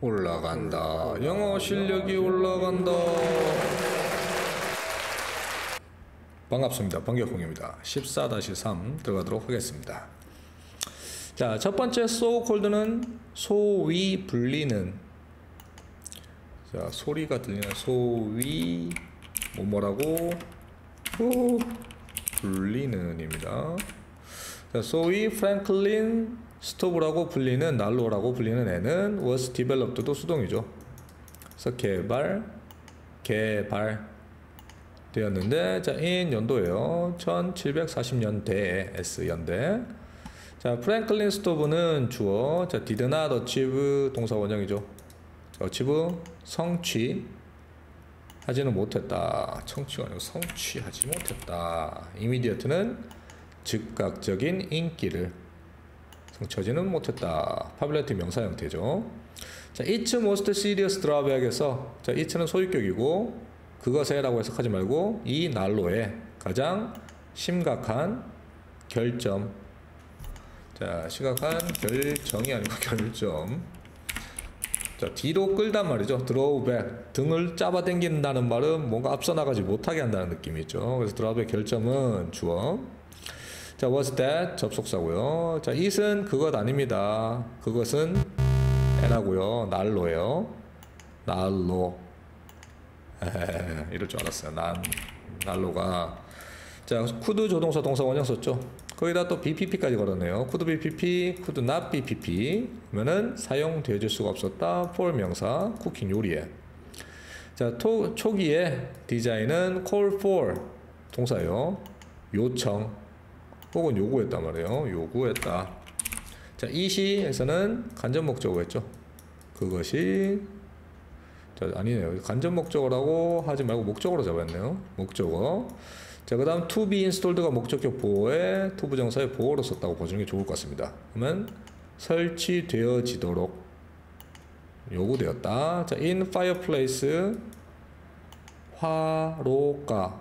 올라간다. 영어 실력이 올라간다. 반갑습니다. 반격홍입니다. 14-3 들어가도록 하겠습니다. 자, 첫 번째 so called는 소위 불리는, 자, 소리가 들리는 소위 뭐뭐라고 불리는 입니다. 자, 소위 프랭클린 스토브라고 불리는, 난로라고 불리는 애는 was developed도 수동이죠. 그래서 개발 되었는데, 자, in 연도예요. 1740년대 S연대. 자, 프랭클린 스토브는 주어, 자, did not achieve 동사 원형이죠. 자, achieve 성취 하지는 못했다. 청취가 아니고 성취하지 못했다. immediate는 즉각적인 인기를 성취하지는 못했다. 파뷸러티 명사 형태죠. 자, it's most serious drawback에서, 자, it는 소유격이고 그것에 라고 해석하지 말고 이 난로의 가장 심각한 결점. 자, 심각한 결정이 아니고 결점. 자, 뒤로 끌단 말이죠. drawback, 등을 잡아당긴다는 말은 뭔가 앞서 나가지 못하게 한다는 느낌이 있죠. 그래서 drawback 결점은 주어. 자, was that 접속사고요. 자, it은 그것 아닙니다. 그것은 애라고요. 난로예요. 난로. 이럴 줄 알았어요. 난로가. 자, could 조동사 동사 원형 썼죠. 거기다 또 BPP까지 걸었네요. could BPP, could not BPP. 그러면은 사용되어질 수가 없었다. for 명사, 쿠킹 요리에. 자, 초기에 디자인은 call for 동사예요. 요청 혹은 요구했단 말이에요. 요구했다. 자, 이시에서는 간접 목적어였죠. 그것이, 자, 아니네요. 간접 목적어라고 하지 말고 목적어로 잡았네요. 목적어. 자, 그 다음 to be installed가 목적격 보호에 to 부정사의 보호로 썼다고 보시는 게 좋을 것 같습니다. 그러면 설치되어지도록 요구되었다. 자, in fireplace 화로가,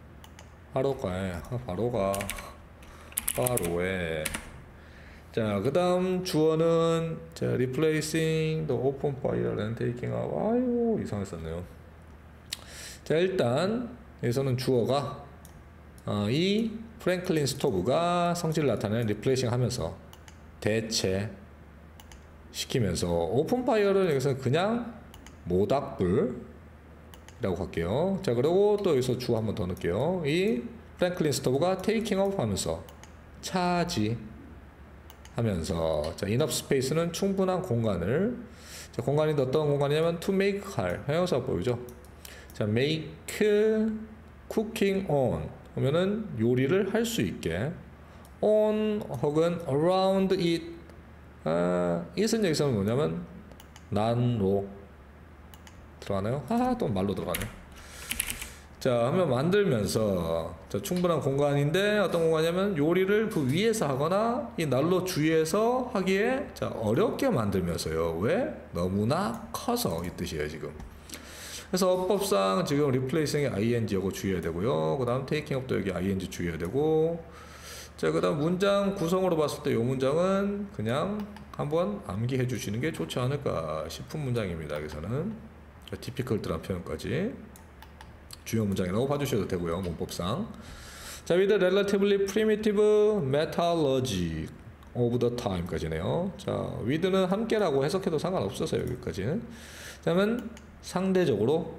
화로에. 자, 그 다음 주어는, 자, replacing the open fire and taking out. 아유, 이상했었네요. 자, 일단 여기서는 주어가 이 프랭클린 스토브가 성질을 나타내는 replacing 하면서 대체 시키면서 오픈 파이어를 여기서 그냥 모닥불이라고 할게요. 자, 그리고 또 여기서 주어 한 번 더 넣을게요. 이 프랭클린 스토브가 taking off 하면서 차지 하면서, 자, enough space는 충분한 공간을. 자, 공간이 어떤 공간이냐면 to make 할 형용사법이죠. 자, make cooking on 하면은 요리를 할 수 있게, on 혹은 around it. it은 여기서는 뭐냐면 난로 들어가나요? 또 말로 들어가네요. 자, 하면 만들면서, 자, 충분한 공간인데 어떤 공간이냐면 요리를 그 위에서 하거나 이 난로 주위에서 하기에, 자, 어렵게 만들면서요. 왜? 너무나 커서, 이 뜻이에요 지금. 그래서 어법상 지금 replacing에 ing하고 주의해야 되고요. 그 다음 taking up도 여기 ing 주의해야 되고. 자, 그 다음 문장 구성으로 봤을 때 이 문장은 그냥 한번 암기해 주시는 게 좋지 않을까 싶은 문장입니다. 여기서는 difficult라는 표현까지 주요 문장이라고 봐주셔도 되고요. 문법상. 자, with relatively primitive metallurgy of the time까지네요. 자, with는 함께라고 해석해도 상관없어서 여기까지는. 그러면 상대적으로죠,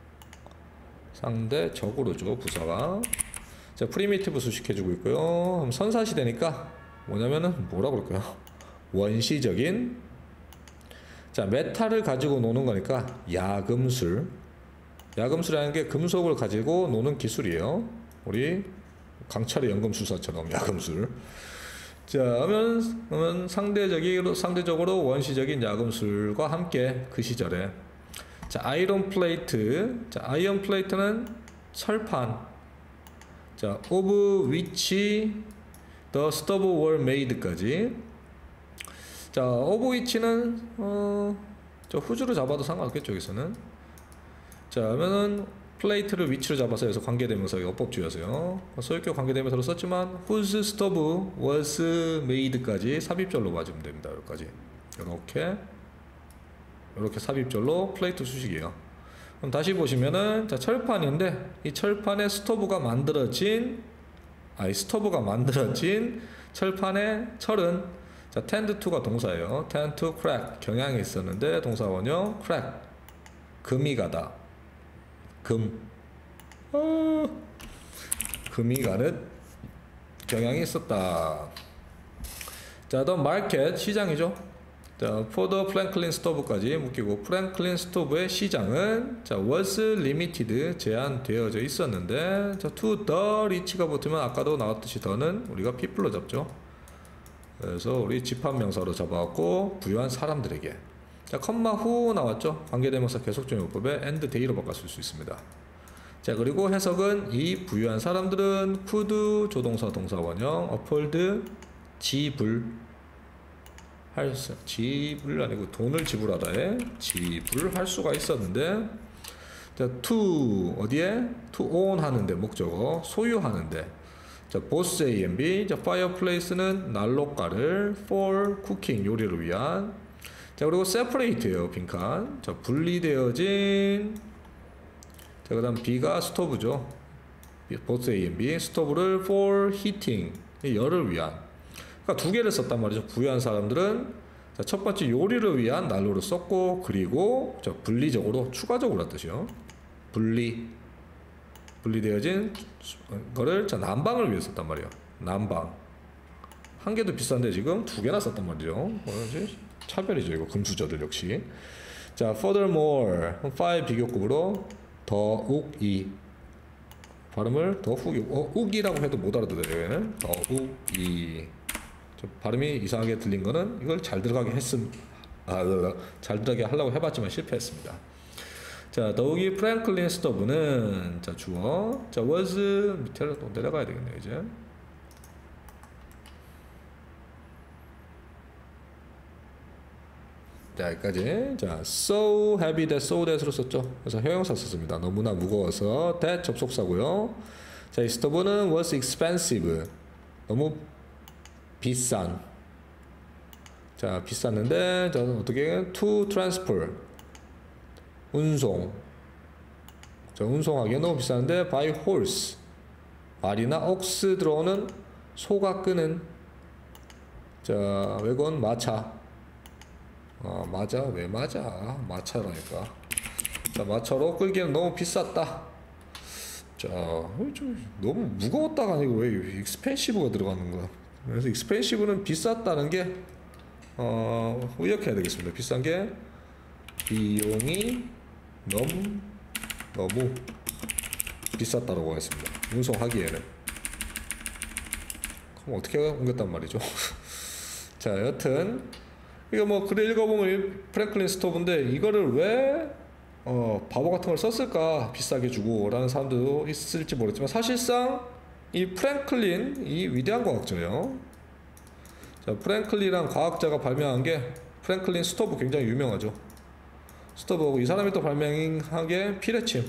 부사가. 자, primitive 수식해주고 있고요. 그럼 선사시대니까 뭐냐면은 뭐라 그럴까요? 원시적인. 자, 메탈을 가지고 노는 거니까 야금술. 야금술이라는 게 금속을 가지고 노는 기술이에요. 우리 강철의 연금술사처럼 야금술. 자, 그러면 상대적으로 원시적인 야금술과 함께 그 시절에. 자, 아이론 플레이트. 자, 아이언 플레이트는 철판. 자, of which the stove were made까지. 자, of which는 저 후주로 잡아도 상관없겠죠, 여기서는. 자, 그러면은 플레이트를 위치로 잡아서 여기서 관계대명사가 어법주여서요. 소유격 관계대명사로 썼지만 whose stove was made까지 삽입절로 맞으면 됩니다. 여기까지. 이렇게. 이렇게 삽입절로 플레이트 수식이에요. 그럼 다시 보시면은 자, 철판인데 이 철판에 스토브가 만들어진 철판의 철은 자, tend to가 동사예요. tend to crack 경향이 있었는데 동사원형 crack 금이 가다. 금이 가는 경향이 있었다. 자, the market 시장이죠. 자, for the Franklin stove까지 묶이고 프랭클린 스토브의 시장은 자, was limited 제한되어져 있었는데 자, to the rich가 붙으면 아까도 나왔듯이 더는 우리가 people로 잡죠. 그래서 우리 집합명사로 잡아왔고 부유한 사람들에게 자, 컴마 후 나왔죠. 관계대명사 계속적 용법에 and day로 바꿨을 수 있습니다. 자, 그리고 해석은 이 부유한 사람들은 could 조동사 동사원형 afford 지불 아니고 돈을 지불하다에 지불할 수가 있었는데 자, to 어디에? to own 하는데 목적어 소유하는데 자, both A and B 자, fireplace는 난로가를 for cooking 요리를 위한 자, 그리고 separate예요. 빈칸 자, 분리되어진 자, 그 다음 B가 스토브죠. both A and B 스토브를 for heating 열을 위한 그러니까 두 개를 썼단 말이죠. 부유한 사람들은 자, 첫 번째 요리를 위한 난로를 썼고 그리고 자, 분리적으로 추가적으로 한 뜻이요. 분리되어진 거를 자, 난방을 위해 썼단 말이에요. 난방 한 개도 비싼데 지금 두 개나 썼단 말이죠. 뭐지? 차별이죠. 이거 금수저들 역시. 자, furthermore 5 비교급으로 더욱이 발음을 더욱이라고 해도 못 알아들어요. 얘는 더욱이 발음이 이상하게 들린 거는 이걸 잘 들어가게 잘 들어가게 하려고 해봤지만 실패했습니다. 자, 더욱이 프랭클린 스토브는 자, 주어 자, was 밑으로 또 내려가야 되겠네요. 이제 자, 여기까지. 자, so heavy that, so that으로 썼죠. 그래서 형용사 썼습니다. 너무나 무거워서 that 접속사고요. 자, 이 스토브는 was expensive 너무 비싼 자, 비쌌는데 자, 어떻게 to transport 운송 자, 운송하기에 너무 비쌌는데 by horse 말이나 ox 들어오는 소가 끄는 자, 외건 마차 맞아 왜 맞아 마차라니까 자, 마차로 끌기에는 너무 비쌌다 자, 좀 너무 무거웠다가 아니고 왜 expensive가 들어가는 거야. 그래서 expensive는 비쌌다는 게 의역해야 되겠습니다. 비싼 게 비용이 너무 비쌌다라고 하겠습니다. 운송하기에는. 그럼 어떻게 옮겼단 말이죠? 자, 여튼 이거 뭐 글을 읽어보면 프랭클린 스토브인데 이거를 왜 바보 같은 걸 썼을까 비싸게 주고 라는 사람도 있을지 모르겠지만 사실상 이 프랭클린 이 위대한 과학자예요. 자, 프랭클린이란 과학자가 발명한 게 프랭클린 스토브 굉장히 유명하죠. 스토브하고 이 사람이 또 발명한 게 피레침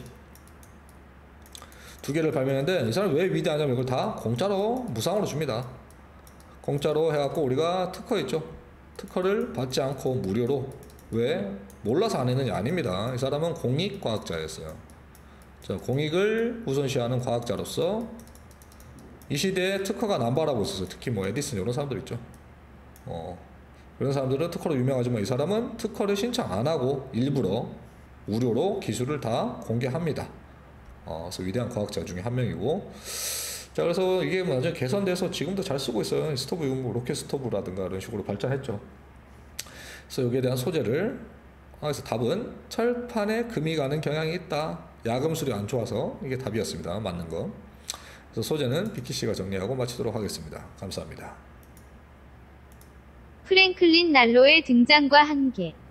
두 개를 발명했는데 이 사람이 왜 위대하냐면 이걸 다 공짜로 무상으로 줍니다. 공짜로 해갖고 우리가 특허 있죠. 특허를 받지 않고 무료로 왜 몰라서 안 했느냐 아닙니다. 이 사람은 공익과학자였어요. 자, 공익을 우선시하는 과학자로서 이 시대에 특허가 남발하고 있었어요. 특히 뭐 에디슨 이런 사람들 있죠. 그런 사람들은 특허로 유명하지만 이 사람은 특허를 신청 안 하고 일부러 무료로 기술을 다 공개합니다. 그래서 위대한 과학자 중에 한 명이고 자, 그래서 이게 나중에 개선돼서 지금도 잘 쓰고 있어요. 스토브 뭐 로켓 스토브라든가 이런 식으로 발전했죠. 그래서 여기에 대한 소재를 그래서 답은 철판에 금이 가는 경향이 있다. 야금술이 안 좋아서 이게 답이었습니다. 맞는 거. 그래서 소재는 비키씨가 정리하고 마치도록 하겠습니다. 감사합니다. 프랭클린 난로의 등장과 한계